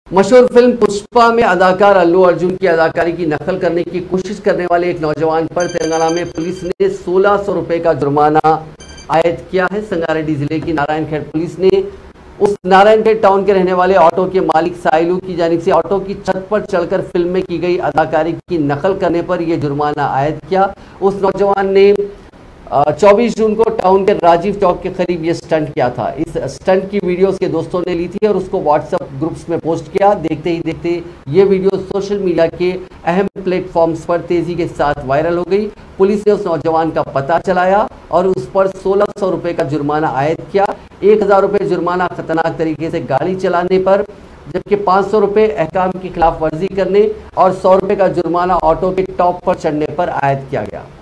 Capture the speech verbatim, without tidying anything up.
मशहूर फिल्म पुष्पा में अदाकार अल्लू अर्जुन की अदाकारी की नकल करने की कोशिश करने वाले एक नौजवान पर तेलंगाना में पुलिस ने सोलह सौ रुपए का जुर्माना आयद किया है। संगारेड्डी जिले की नारायणखेड़ पुलिस ने उस नारायणखेड़ टाउन के रहने वाले ऑटो के मालिक साइलू की जानिब से ऑटो की छत पर चढ़कर फिल्म में की गई अदाकारी की नकल करने पर यह जुर्माना आयद किया। उस नौजवान ने चौबीस जून को टाउन के राजीव चौक के करीब ये स्टंट किया था। इस स्टंट की वीडियो उसके दोस्तों ने ली थी और उसको व्हाट्सएप ग्रुप्स में पोस्ट किया। देखते ही देखते ये वीडियो सोशल मीडिया के अहम प्लेटफॉर्म्स पर तेजी के साथ वायरल हो गई। पुलिस ने उस नौजवान का पता चलाया और उस पर सोलह सौ रुपये का जुर्माना आयद किया। एक हज़ार रुपये जुर्माना खतरनाक तरीके से गाड़ी चलाने पर, जबकि पाँच सौ रुपये अहकाम की खिलाफ वर्जी करने और सौ रुपये का जुर्माना ऑटो के टॉप पर चढ़ने पर आयद किया गया।